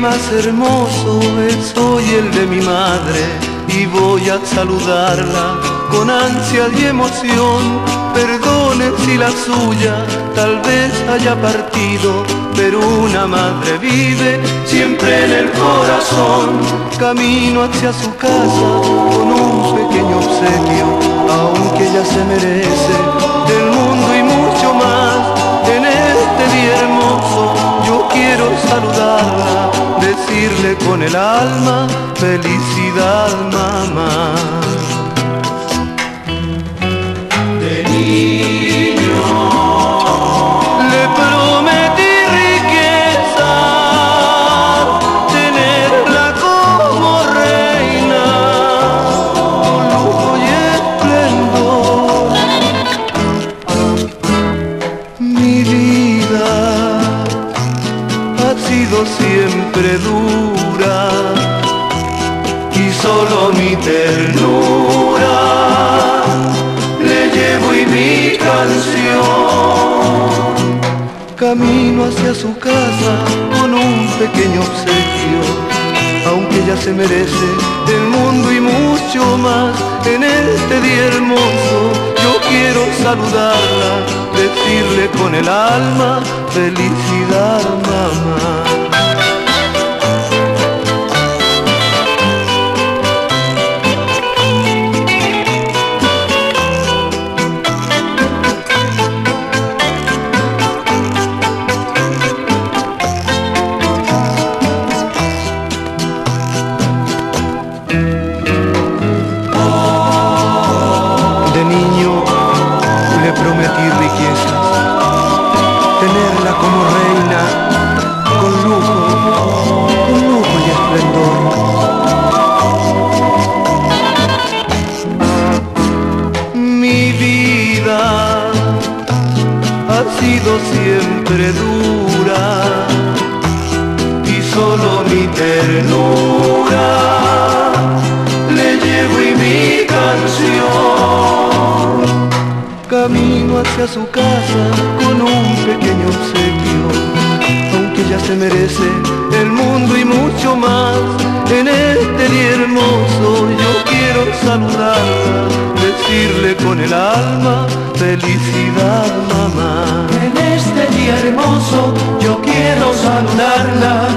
más hermoso es hoy el de mi madre, y voy a saludarla con ansia y emoción. Perdone si la suya tal vez haya partido, pero una madre vive siempre en el corazón. Camino hacia su casa con un pequeño obsequio, aunque ella se merece del mundo y mucho más. En este día hermoso yo quiero saludarla, decirle con el alma: felicidad, mamá. De niño le prometí riqueza, tenerla como reina, con lujo y esplendor. Mi vida ha sido siempre dura, y solo mi ternura le llevo y mi canción. Camino hacia su casa con un pequeño obsequio, aunque ella se merece del mundo y mucho más. En este día hermoso yo quiero saludarla, decirle con el alma: felicidad, mamá. De niño le prometí riquezas, tenerla como reina, con lujo y esplendor. Mi vida ha sido siempre dura, y solo mi ternura le llevo y mi canción. Camino hacia su casa con un pequeño obsequio, aunque ella se merece el mundo y mucho más. En este día hermoso yo quiero saludarla, decirle con el alma: felicidad, mamá. En este día hermoso yo quiero saludarla,